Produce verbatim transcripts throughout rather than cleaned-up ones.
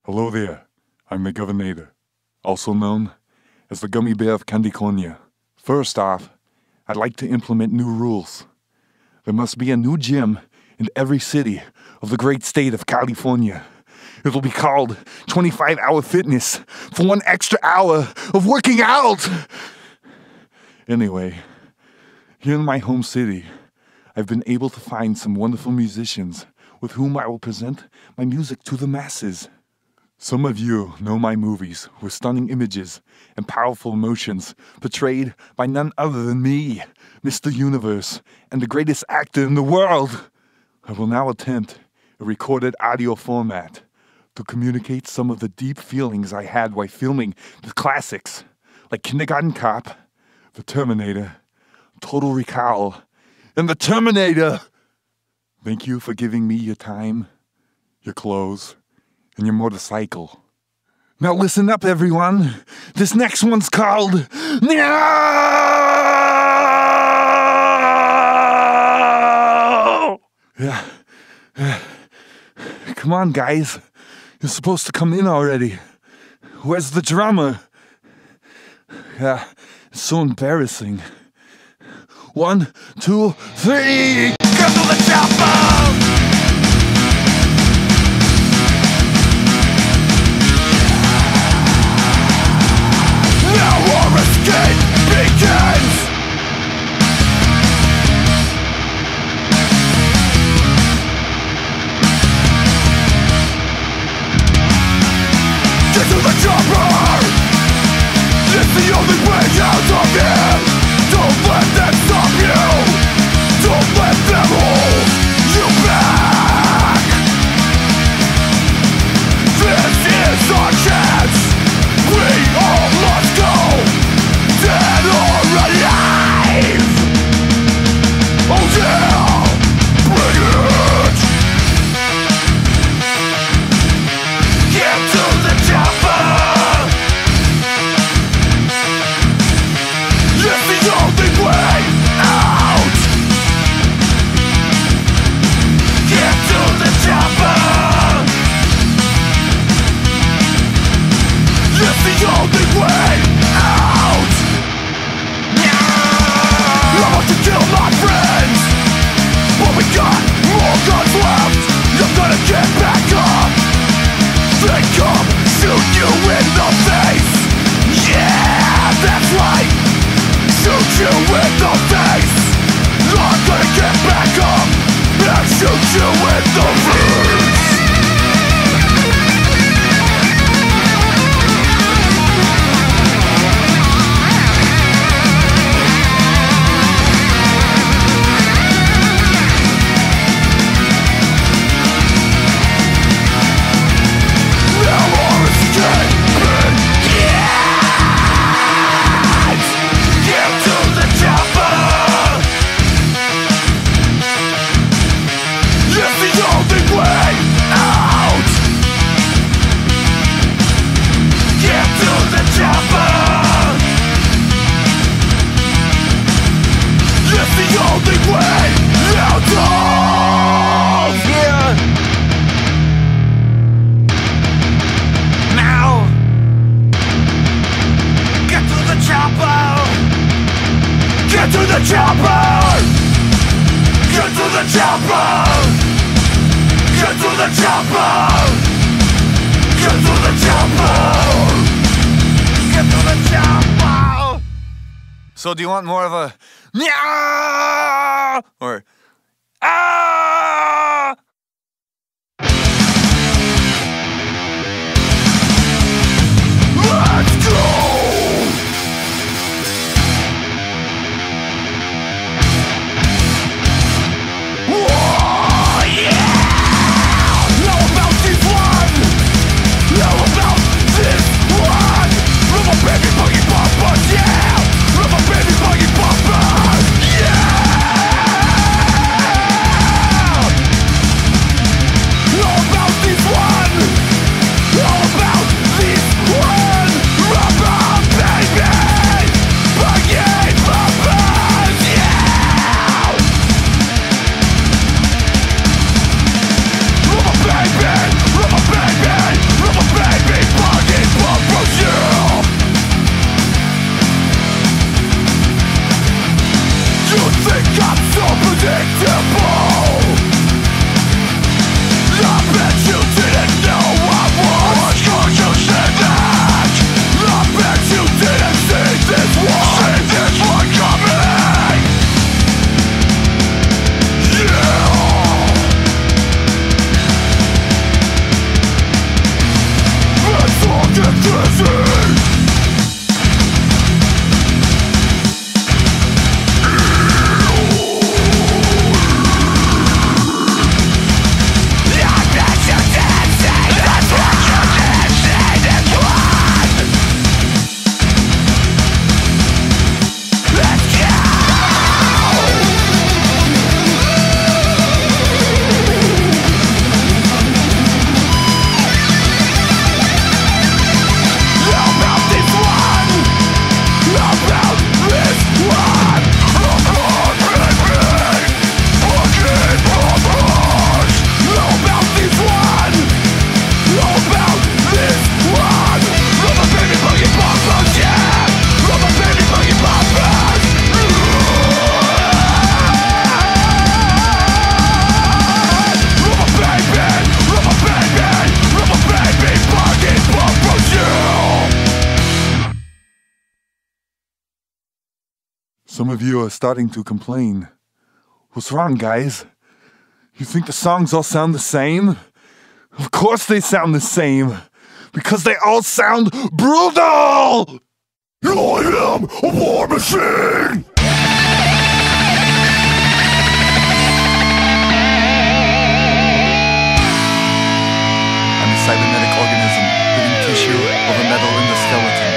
Hello there, I'm the Governor, also known as the Gummy Bear of Candiconia. First off, I'd like to implement new rules. There must be a new gym in every city of the great state of California. It'll be called twenty-five hour Fitness for one extra hour of working out. Anyway, here in my home city, I've been able to find some wonderful musicians with whom I will present my music to the masses. Some of you know my movies with stunning images and powerful emotions portrayed by none other than me, Mister Universe, and the greatest actor in the world. I will now attempt a recorded audio format to communicate some of the deep feelings I had while filming the classics like Kindergarten Cop, The Terminator, Total Recall, and The Terminator. Thank you for giving me your time, your clothes, and your motorcycle. Now listen up, everyone. This next one's called No! Yeah. yeah. Come on, guys. You're supposed to come in already. Where's the drummer? Yeah, it's so embarrassing. One, two, three! Come to the chopper! Our escape begins! Get to the chopper! It's the only way out of here! Don't let them stop you! Don't let them hold you back! This is our chance! We all must go! Dead or alive! Oh yeah! Bring it! Get to the chopper! It's the only way out! Get to the chopper! It's the only way out! I want to kill my friends, but we got more guns left. I'm gonna get back up. They come shoot you in the face. Yeah, that's right. Shoot you in the face. I'm gonna get back up and shoot you in the face. So do you want more of a Nya or Ah? Let's go! Oh, yeah! How about this one? How about this one? From a baby buggy poppers, yeah! From a baby buggy poppers, yeah! Some of you are starting to complain. What's wrong, guys? You think the songs all sound the same? Of course they sound the same, because they all sound brutal! I am a war machine! I'm a cybernetic organism, living tissue of a metal in the skeleton.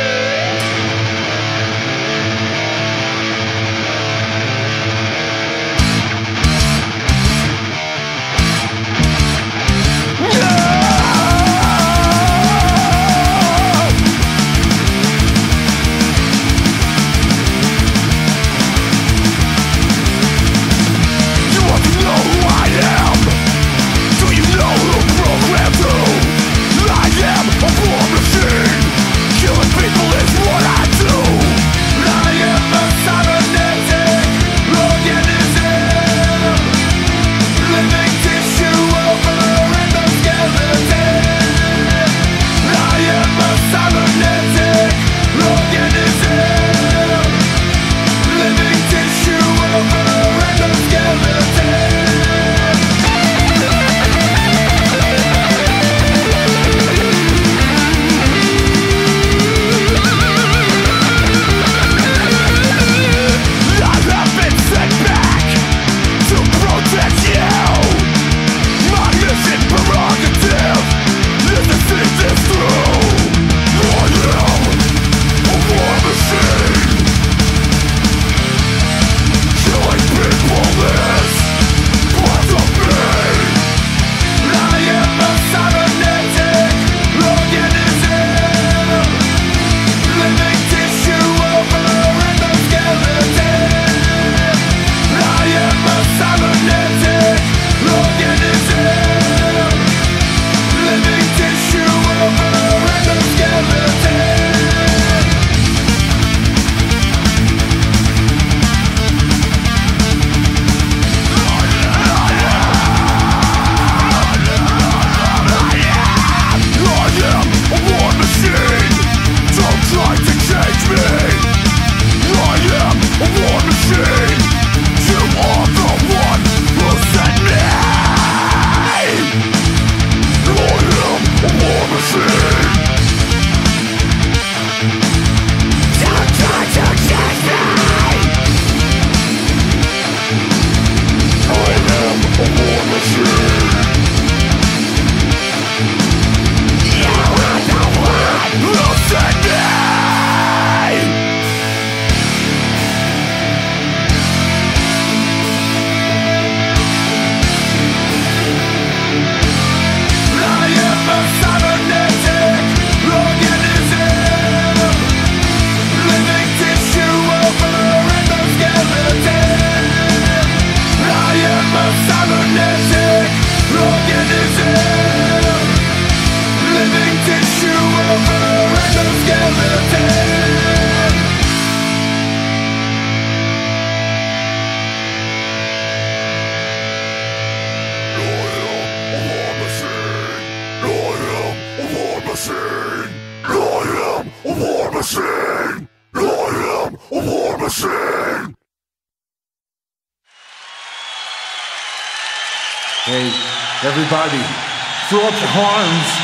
Hey, everybody, throw up your horns!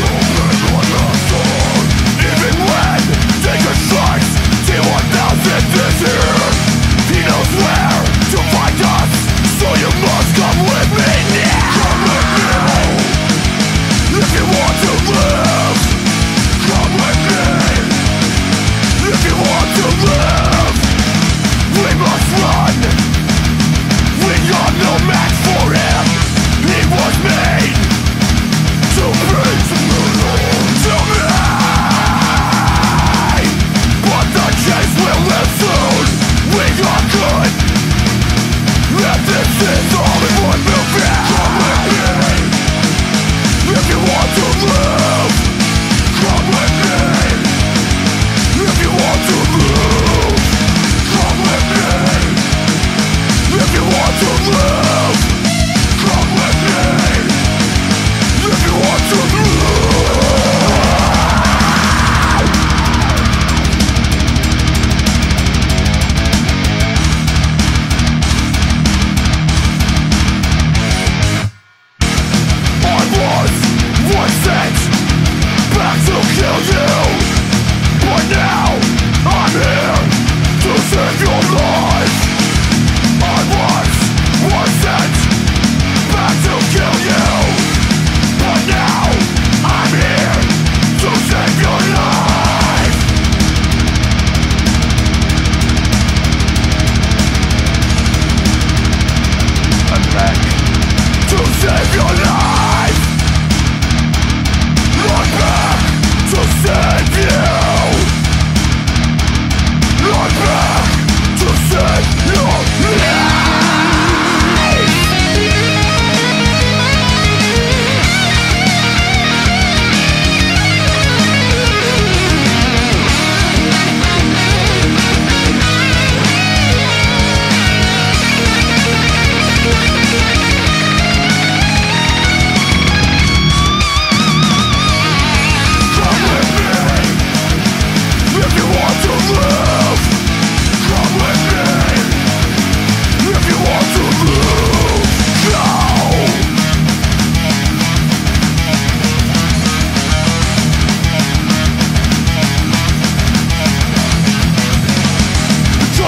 Even when taker strikes T one thousand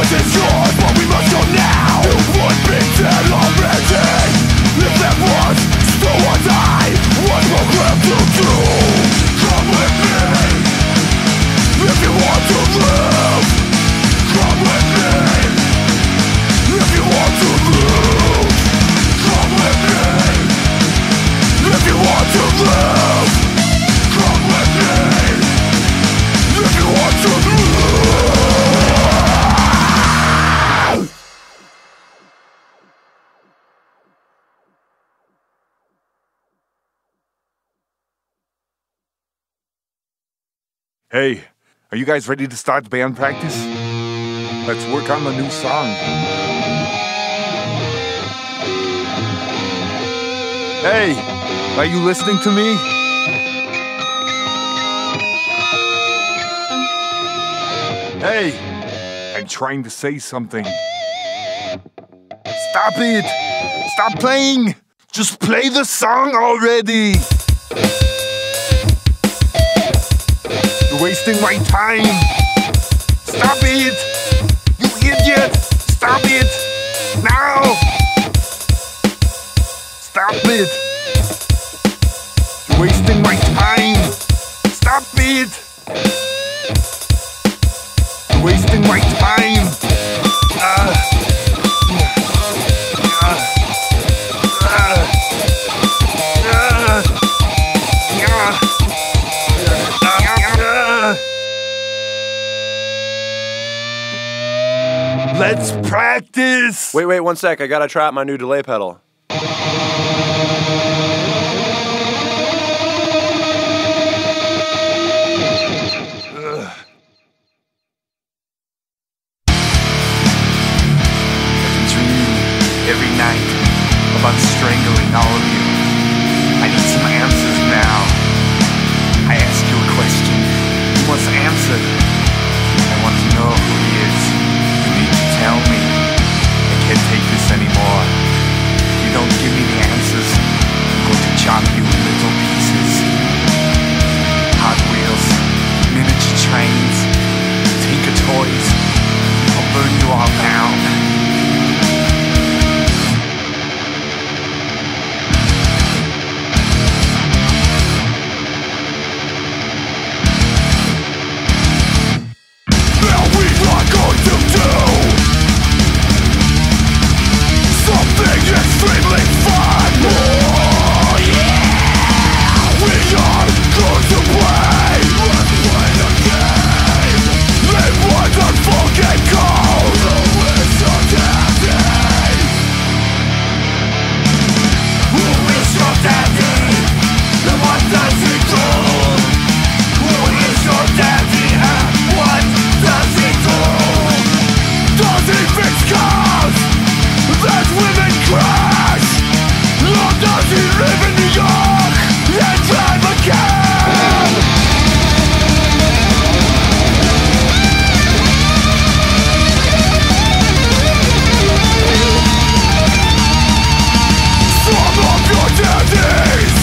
This is yours, but we must go now. You would be dead already if there was still what I was programmed to do. Come with me if you want to live. Come with me if you want to lose. Come with me if you want to live. Come with me if you want to lose. Hey, are you guys ready to start band practice? Let's work on the new song. Hey, are you listening to me? Hey, I'm trying to say something. Stop it! Stop playing! Just play the song already! You're wasting my time! Stop it! You idiot! Stop it! Now! Stop it! You're wasting my time! Stop it! You're wasting my time! Uh, uh, uh, uh, Let's practice! Wait, wait, one sec. I gotta try out my new delay pedal. Every night about strangling all of you. I need some answers now. I ask you a question. You must answer. I want to know who he is. You need to tell me. I can't take this anymore. If you don't give me the answers, I'm going to chop you in little pieces. Hot Wheels, miniature trains, Tinker Toys. I'll burn you all down. Extremely fun! Oh yeah! We are going to play! Let's play the game! It was a fucking call! Who is your daddy? Who is your daddy? And what does he do? Who is your daddy and what does he do? Does he fix cars that women crash? Or does he live in New York and drive a cab? Some of your daddies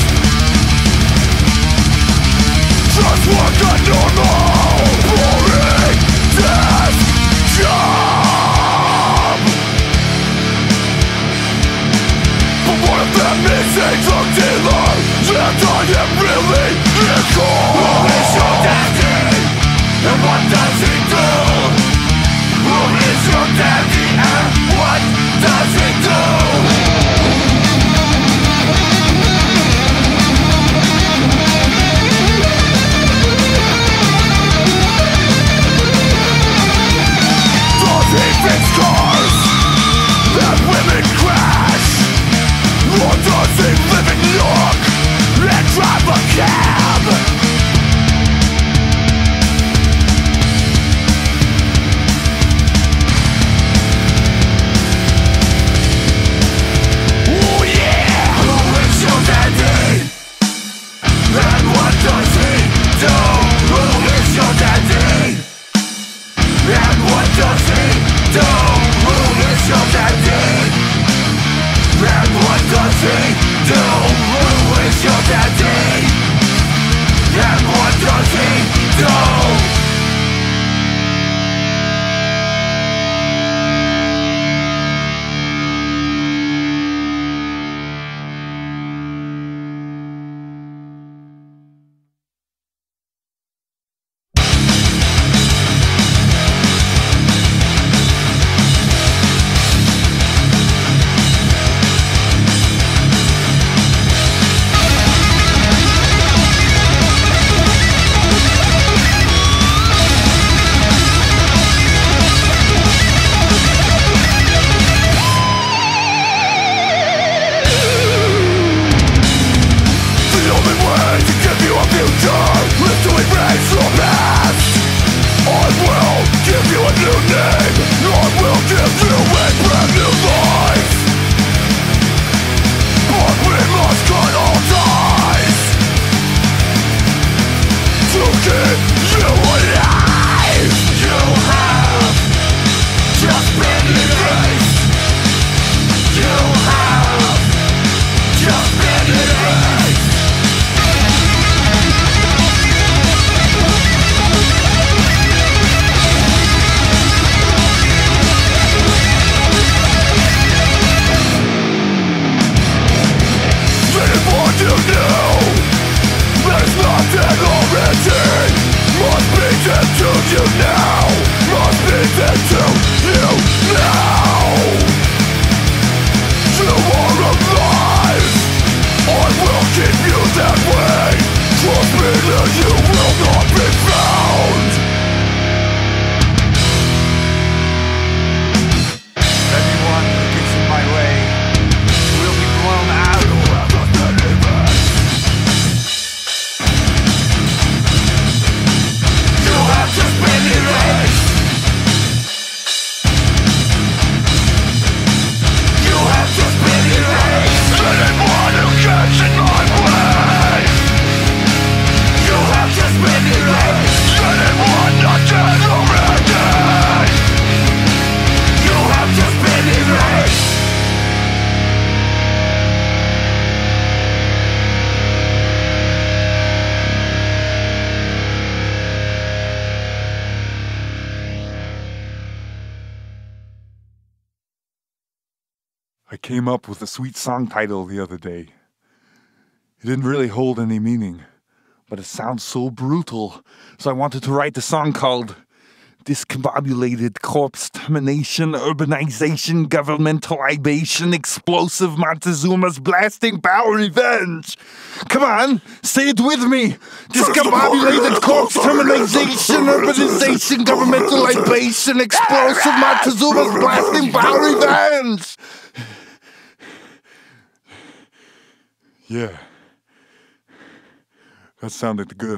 just work a normal, boring desk job. But what if that missing drug dealer and I am really equal? Who is your daddy? And what does he do? Who is your daddy? And what does he do? Does he fix cars that women crash? Or does he live in New York and drive a cab? I came up with a sweet song title the other day. It didn't really hold any meaning, but it sounds so brutal, so I wanted to write a song called Discombobulated Corpse Termination, Urbanization, Governmental Libation, Explosive Montezuma's Blasting Power Revenge. Come on, say it with me. Discombobulated Corpse Termination, Urbanization, Governmental Libation, Explosive Montezuma's Blasting Power Revenge. Yeah, that sounded good.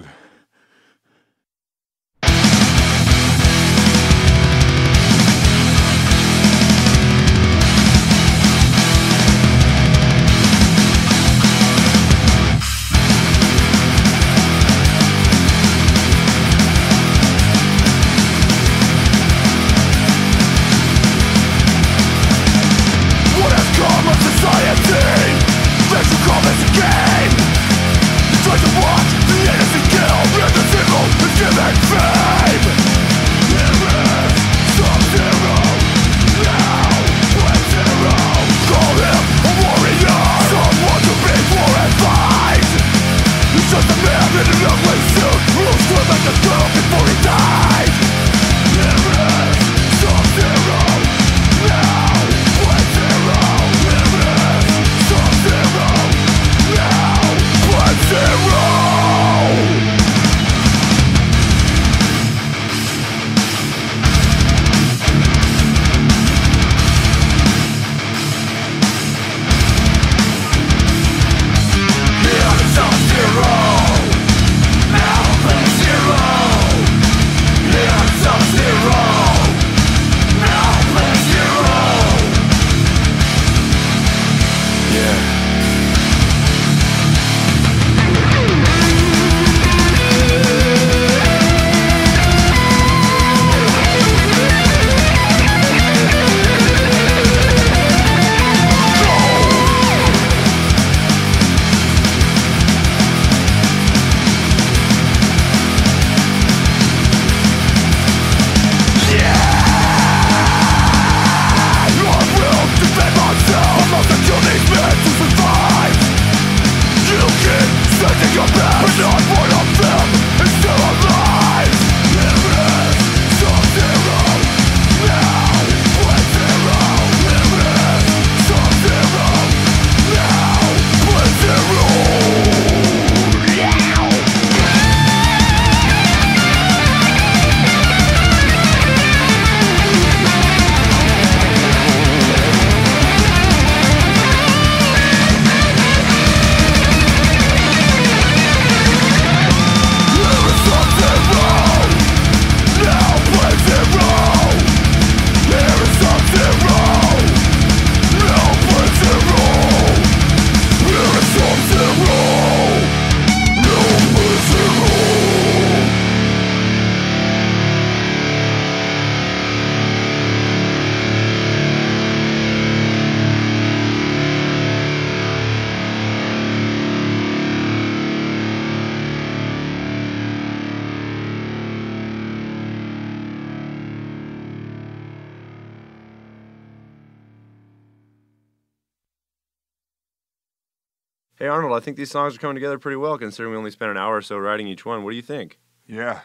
Hey, Arnold, I think these songs are coming together pretty well, considering we only spent an hour or so writing each one. What do you think? Yeah.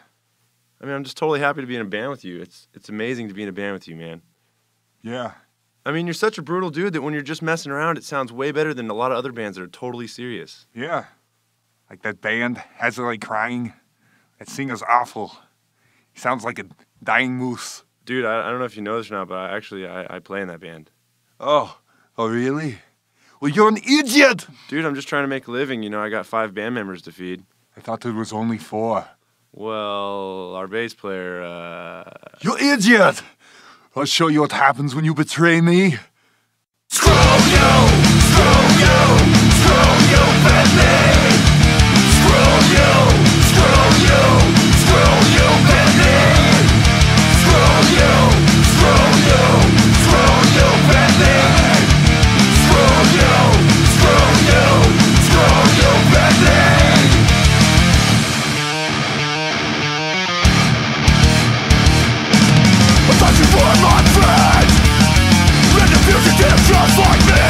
I mean, I'm just totally happy to be in a band with you. It's it's amazing to be in a band with you, man. Yeah. I mean, you're such a brutal dude that when you're just messing around, it sounds way better than a lot of other bands that are totally serious. Yeah. Like that band, Hazardly Crying. That singer's awful. He sounds like a dying moose. Dude, I, I don't know if you know this or not, but I, actually, I, I play in that band. Oh. Oh, really? Well, you're an idiot! Dude, I'm just trying to make a living. You know, I got five band members to feed. I thought there was only four. Well, our bass player, uh... You idiot! I'll show you what happens when you betray me. Screw you! Screw you! Screw you, Bentley! Screw you! Screw you! Screw you, Bentley! Screw you! Screw you! Screw you, Bentley! Screw you! Screw you! Screw you, Bentley! I thought you were my friend, and the fugitive just like me.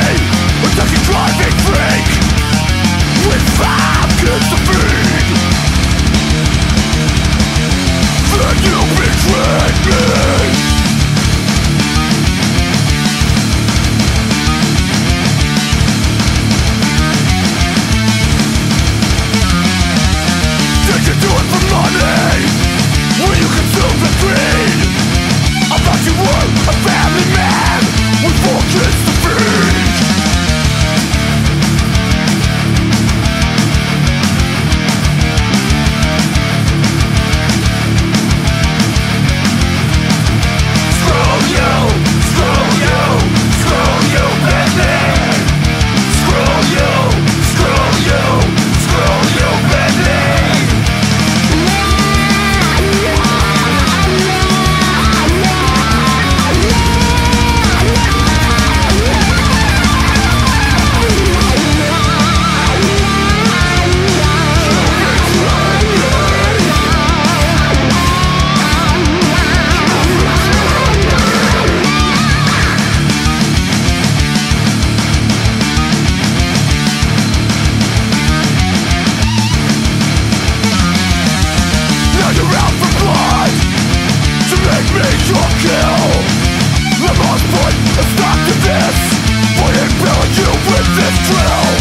is true.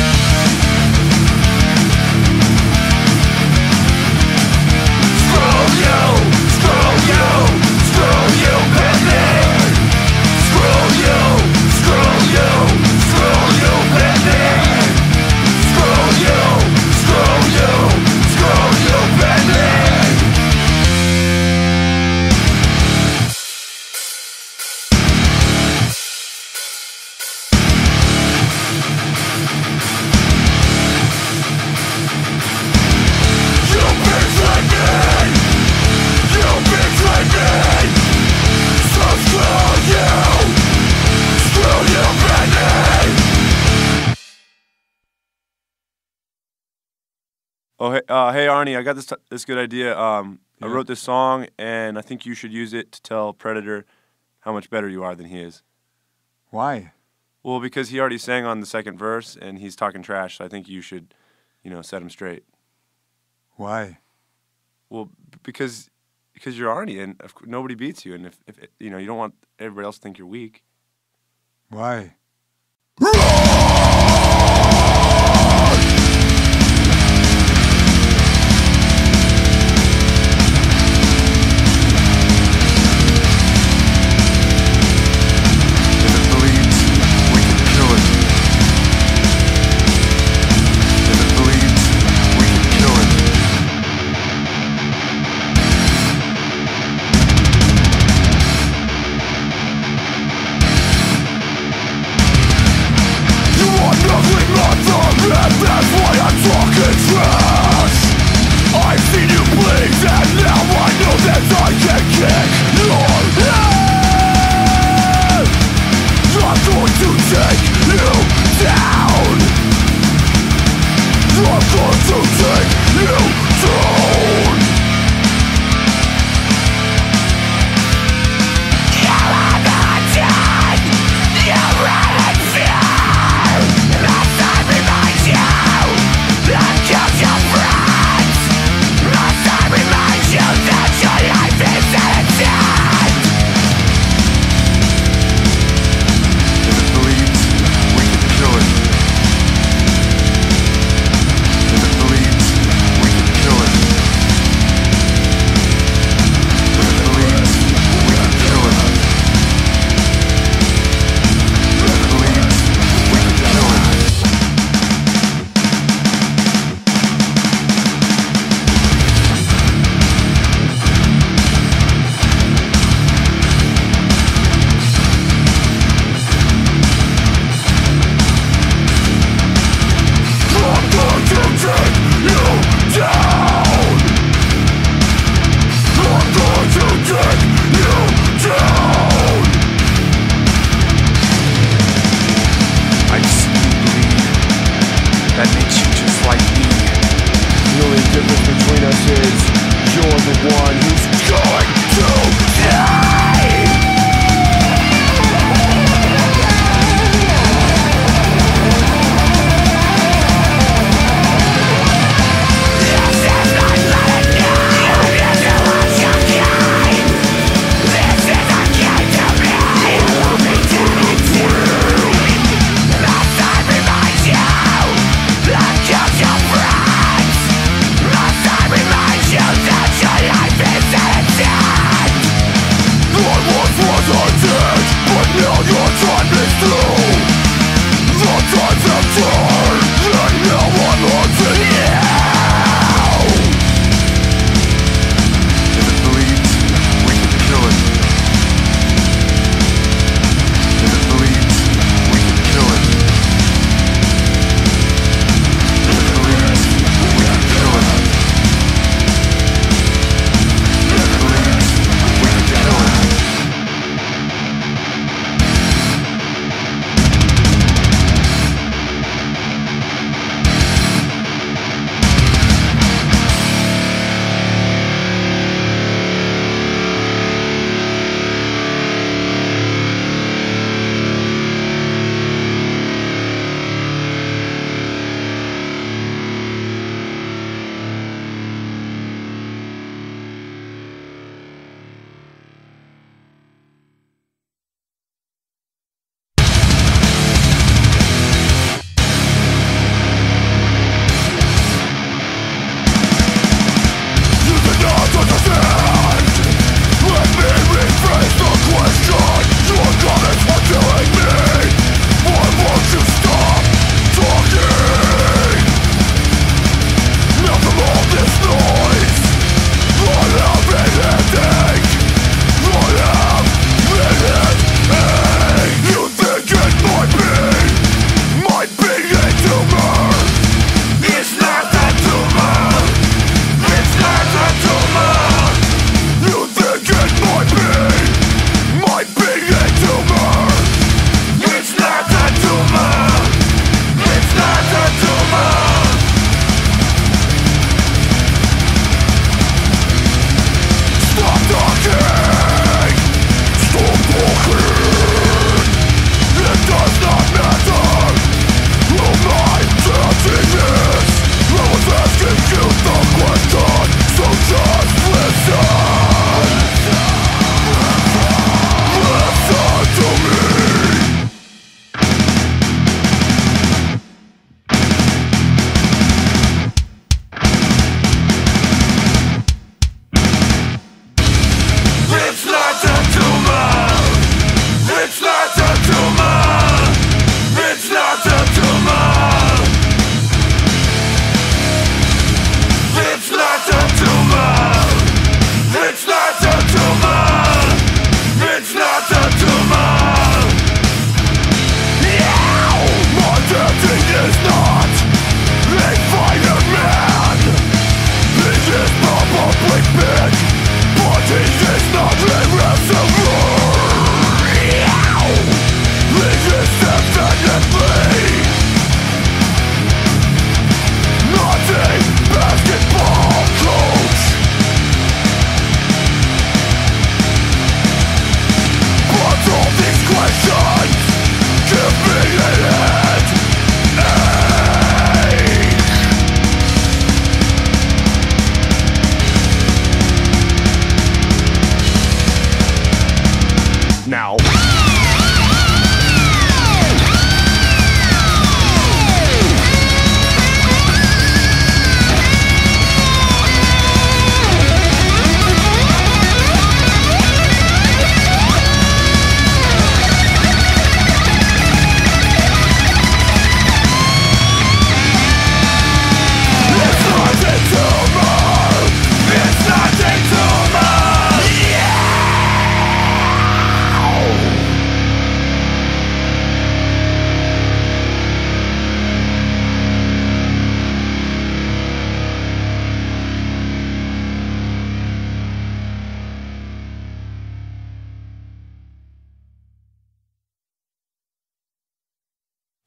Screw you, screw you, screw you, baby. Screw you, screw you, screw you, baby. Screw you, screw you, screw you, baby. You betrayed me, you betrayed me. So screw you, screw you, baby. Oh, hey, uh, hey, Arnie, I got this t- this good idea. Um, I Yeah. wrote this song, and I think you should use it to tell Predator how much better you are than he is. Why? Well, because he already sang on the second verse, and he's talking trash, so I think you should, you know, set him straight. Why? Well, b- because because you're Arnie, and of, cou- nobody beats you, and if, if you know, you don't want everybody else to think you're weak. Why? If it bleeds, we can kill it. If it bleeds, we can kill it.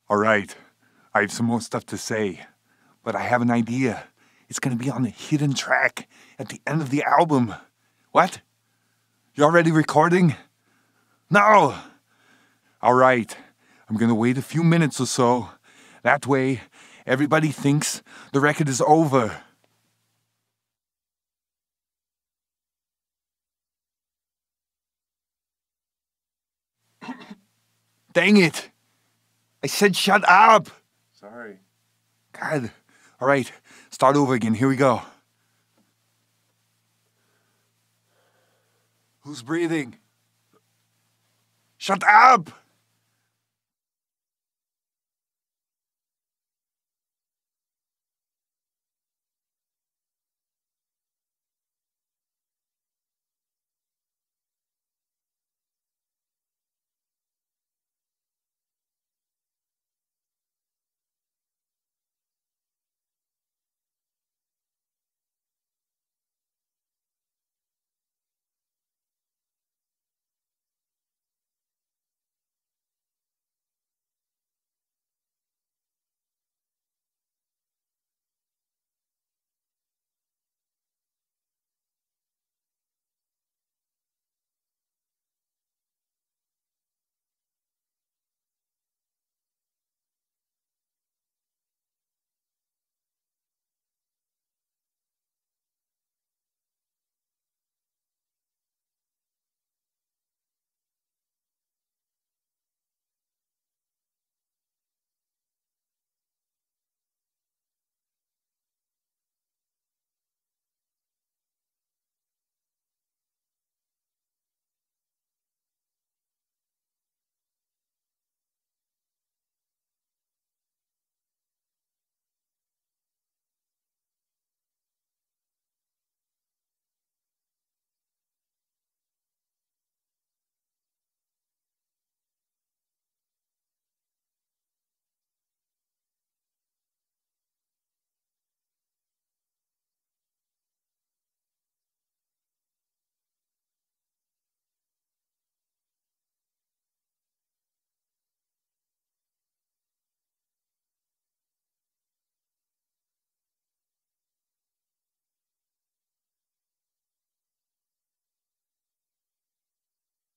All right, I have some more stuff to say, but I have an idea. It's gonna be on the hidden track at the end of the album. What? You already recording? No! All right, I'm gonna wait a few minutes or so. That way, everybody thinks the record is over. Dang it! I said shut up! Sorry. God. All right, start over again. Here we go. Who's breathing? Shut up!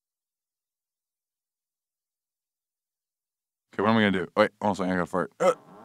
Okay, what am I gonna do? Wait, hold on a second, I gotta fart. Uh.